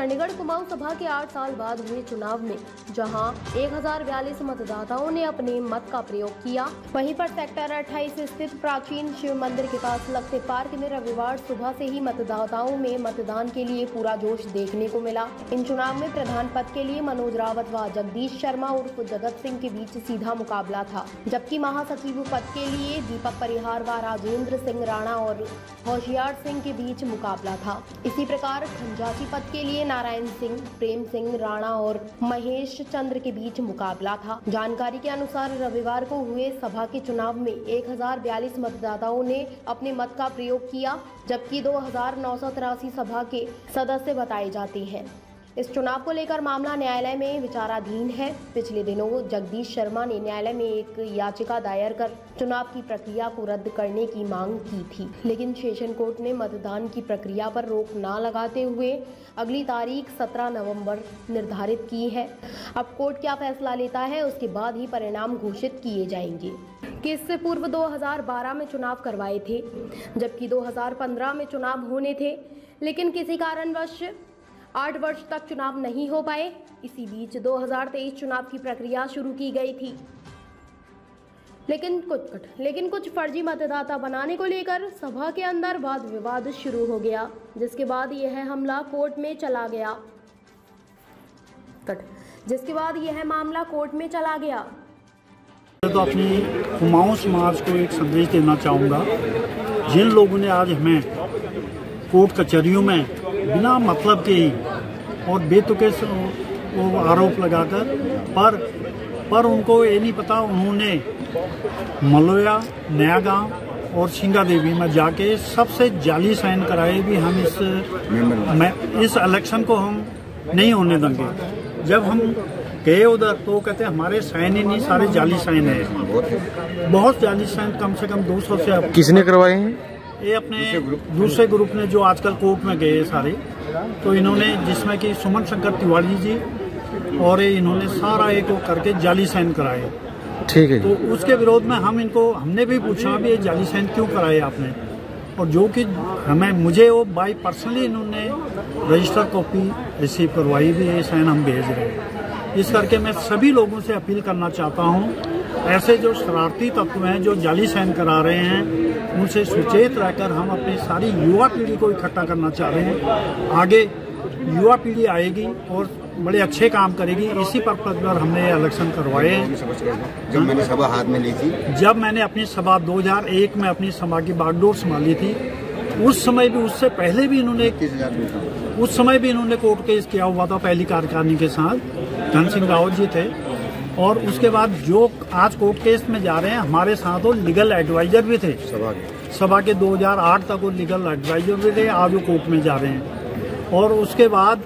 चंडीगढ़ कुमाऊं सभा के 8 साल बाद हुए चुनाव में जहां 1042 मतदाताओं ने अपने मत का प्रयोग किया, वहीं पर सेक्टर 28 स्थित प्राचीन शिव मंदिर के पास लगते पार्क में रविवार सुबह से ही मतदाताओं में मतदान के लिए पूरा जोश देखने को मिला। इन चुनाव में प्रधान पद के लिए मनोज रावत व जगदीश शर्मा उर्फ जगत सिंह के बीच सीधा मुकाबला था, जबकि महासचिव पद के लिए दीपक परिहार व राजेंद्र सिंह राणा और होशियार सिंह के बीच मुकाबला था। इसी प्रकार खंजाची पद के लिए नारायण सिंह, प्रेम सिंह राणा और महेश चंद्र के बीच मुकाबला था। जानकारी के अनुसार रविवार को हुए सभा के चुनाव में 1042 मतदाताओं ने अपने मत का प्रयोग किया, जबकि 2983 सभा के सदस्य बताए जाते हैं। इस चुनाव को लेकर मामला न्यायालय में विचाराधीन है। पिछले दिनों जगदीश शर्मा ने न्यायालय में एक याचिका दायर कर चुनाव की प्रक्रिया को रद्द करने की मांग की थी, लेकिन सेशन कोर्ट ने मतदान की प्रक्रिया पर रोक न लगाते हुए अगली तारीख 17 नवंबर निर्धारित की है। अब कोर्ट क्या फैसला लेता है, उसके बाद ही परिणाम घोषित किए जाएंगे। कि इससे पूर्व 2012 में चुनाव करवाए थे, जबकि 2015 में चुनाव होने थे, लेकिन किसी कारणवश 8 वर्ष तक चुनाव नहीं हो पाए। इसी बीच 2023 चुनाव की प्रक्रिया शुरू की गई थी, लेकिन कुछ फर्जी मतदाता बनाने को लेकर सभा के अंदर वाद विवाद शुरू हो गया, जिसके बाद यह मामला कोर्ट में चला गया। तो अपनी कुमाऊं समाज को एक संदेश देना चाहूँगा। जिन लोगों ने आज हमें कोर्ट कचहरियों में बिना मतलब के ही और बेतुके आरोप लगाकर पर उनको ये नहीं पता, उन्होंने मलोया, नया गांव और सिंगा देवी में जाके सबसे जाली साइन कराए भी। हम इस इलेक्शन को हम नहीं होने देंगे। जब हम गए उधर तो कहते हमारे साइन ही नहीं, सारे जाली साइन है। बहुत जाली साइन, कम से कम 200 से। किसने करवाए हैं? ये अपने दूसरे ग्रुप ने जो आजकल कोर्ट में गए सारे, तो इन्होंने, जिसमें कि सुमन शंकर तिवारी जी और इन्होंने सारा एक करके जाली साइन कराए। ठीक है। तो उसके विरोध में हमने भी पूछा भी ये जाली साइन क्यों कराए आपने, और जो कि मुझे वो बाई पर्सनली इन्होंने रजिस्टर कॉपी रिसीव करवाई भी, ये साइन हम भेज रहे हैं। इस करके मैं सभी लोगों से अपील करना चाहता हूँ, ऐसे जो शरारती तत्व हैं जो जाली साइन करा रहे हैं, उनसे सुचेत रहकर हम अपनी सारी युवा पीढ़ी को इकट्ठा करना चाह रहे हैं। आगे युवा पीढ़ी आएगी और बड़े अच्छे काम करेगी। इसी पर्पज पर हमने इलेक्शन करवाए हैं। जब मैंने सभा हाथ में ली थी, जब मैंने अपनी सभा 2001 में अपनी सभा की बागडोर संभाली थी, उस समय भी, उससे पहले भी इन्होंने, उस समय भी इन्होंने कोर्ट केस किया हुआ था पहली कार्यकारिणी के साथ। धन सिंह रावत जी थे। और उसके बाद जो आज कोर्ट केस में जा रहे हैं, हमारे साथ वो लीगल एडवाइजर भी थे सभा के 2008 तक वो लीगल एडवाइजर भी थे। आज वो कोर्ट में जा रहे हैं। और उसके बाद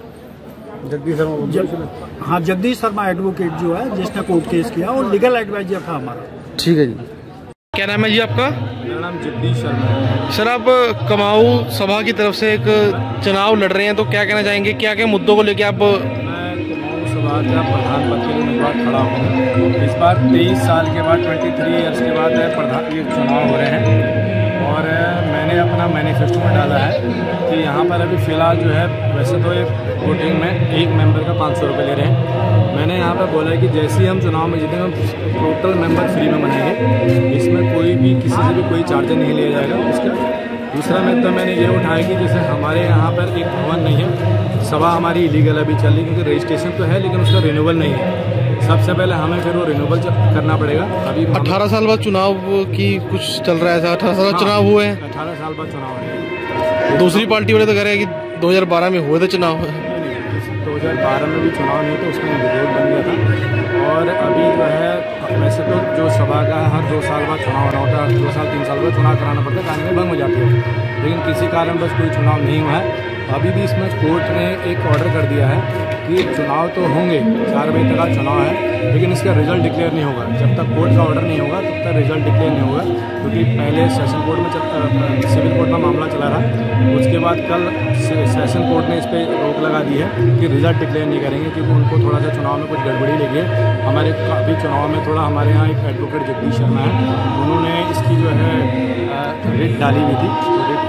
जगदीश शर्मा एडवोकेट जो है, जिसने कोर्ट केस किया, वो लीगल एडवाइजर था हमारा। ठीक है जी। क्या नाम है जी आपका? मेरा नाम जगदीश शर्मा है। सर, आप कुमाऊं सभा की तरफ से एक चुनाव लड़ रहे हैं, तो क्या कहना चाहेंगे? क्या क्या मुद्दों को लेकर आप? सभा का प्रधान पद के लिए उम्मीदवार खड़ा हूँ। इस बार 23 साल के बाद, 23 ईयर्स के बाद प्रधान ये चुनाव हो रहे हैं, और मैंने अपना मैनिफेस्टो में डाला है कि यहाँ पर अभी फ़िलहाल जो है, वैसे तो ये वोटिंग में एक मेंबर का 500 रुपये ले रहे हैं। मैंने यहाँ पर बोला है कि जैसे ही हम चुनाव में जीतेंगे, हम टोटल मेंबर फ्री में बनाएंगे। इसमें कोई भी, किसी से भी कोई चार्ज नहीं लिया जाएगा। उसका दूसरा मुद्दा मैंने ये उठाया कि जैसे हमारे यहाँ पर एक भवन नहीं है, सभा हमारी इलीगल अभी चल रही, क्योंकि रजिस्ट्रेशन तो है लेकिन उसका रिन्यूअल नहीं है। सबसे पहले हमें फिर वो रिन्यूअल करना पड़ेगा। अभी 18 साल बाद चुनाव की कुछ चल रहा है। 18 साल बाद चुनाव हुए हैं। 18 साल बाद चुनाव है। दूसरी पार्टी वाले तो कह रहे हैं कि 2012 में हुए थे चुनाव। 2012 में भी चुनाव नहीं, तो उसमें विरोध बन गया था। और अभी जो है, वैसे तो जो सभा का हर 2 साल बाद चुनाव होना होता है, 2 साल 3 साल बाद चुनाव कराना पड़ता है, कानून भंग हो जाती है। लेकिन किसी कारण बस कोई चुनाव नहीं हुआ है। अभी भी इसमें कोर्ट ने एक ऑर्डर कर दिया है कि चुनाव तो होंगे, 4 बजे तक का चुनाव है, लेकिन इसका रिजल्ट डिक्लेयर नहीं होगा। जब तक कोर्ट का ऑर्डर नहीं होगा तब तक रिजल्ट डिक्लेयर नहीं होगा, क्योंकि पहले सेशन कोर्ट में सिविल कोर्ट में मामला चला रहा। उसके बाद कल सेशन कोर्ट ने इस पर रोक लगा दी है कि रिजल्ट डिक्लेयर नहीं करेंगे, क्योंकि उनको थोड़ा सा चुनाव में कुछ गड़बड़ी लगी है। हमारे अभी चुनाव में थोड़ा, हमारे यहाँ एक एडवोकेट जगदीश शर्मा है, उन्होंने इसकी जो है रिट डाली हुई थी। तो रिट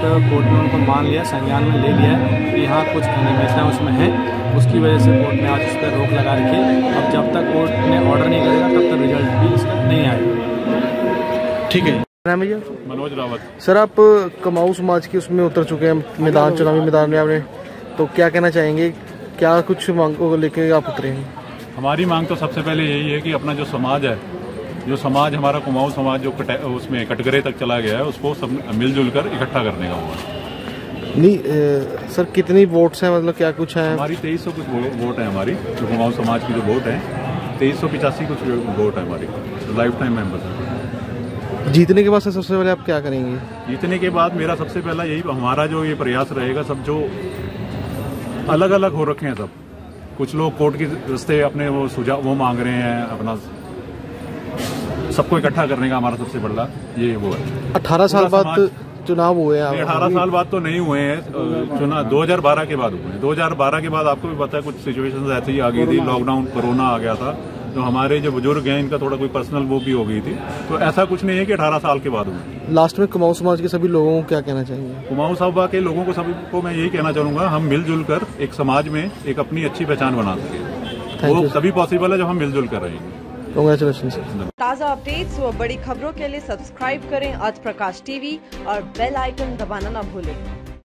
कोर्ट ने उनको मान लिया, संज्ञान में ले लिया है कि यहाँ कुछ अनियमितता उसमें है। उसकी वजह से कोर्ट ने आज उस पर रोक लगा रखी है। अब जब तक कोर्ट ने ऑर्डर नहीं करेगा तब तक रिजल्ट भी इसका नहीं आएगा। ठीक है। नाम है जी? मनोज रावत। सर, आप कुमाऊं समाज की उसमें उतर चुके हैं मैदान, चुनावी मैदान में आपने, तो क्या कहना चाहेंगे? क्या कुछ मांगों को लेकर आप उतरे हैं? हमारी मांग तो सबसे पहले यही है कि अपना जो समाज है, जो समाज हमारा कुमाऊं समाज जो उसमें कटघरे तक चला गया है, उसको सब मिलजुल कर इकट्ठा करने का हुआ। नहीं सर, कितनी वोट्स हैं, मतलब क्या कुछ है? हमारी 2300 कुछ वोट है। हमारी जो कुमाऊं समाज की जो वोट है 2385 कुछ वोट है हमारी, लाइफ टाइम मेंबर। जीतने के बाद सबसे पहले आप क्या करेंगे? जीतने के बाद मेरा सबसे पहला यही हमारा जो ये प्रयास रहेगा, सब जो अलग अलग हो रखे हैं सब, कुछ लोग कोर्ट की रस्ते अपने वो सुझाव वो मांग रहे हैं, अपना सबको इकट्ठा करने का हमारा सबसे बड़ा ये वो है। 18 साल बाद चुनाव हुए हैं? 18 साल बाद तो नहीं हुए हैं, चुनाव 2012 के बाद हुए हैं। 2012 के बाद आपको भी पता है कुछ सिचुएशंस ऐसी ही आ गई थी, लॉकडाउन, कोरोना आ गया था, तो हमारे जो बुजुर्ग हैं इनका थोड़ा कोई पर्सनल वो भी हो गई थी। तो ऐसा कुछ नहीं है कि 18 साल के बाद हुए। लास्ट में कुमाऊं समाज के सभी लोगों को क्या कहना चाहेंगे? कुमाऊं सभा के लोगों को सभी को मैं यही कहना चाहूंगा, हम मिलजुल कर एक समाज में एक अपनी अच्छी पहचान बना सके। वो तभी पॉसिबल है जब हम मिलजुल कर रहेंगे। कांग्रेचुलेशन। ताज़ा अपडेट्स व बड़ी खबरों के लिए सब्सक्राइब करें आज प्रकाश टीवी और बेल आइकन दबाना न भूलें।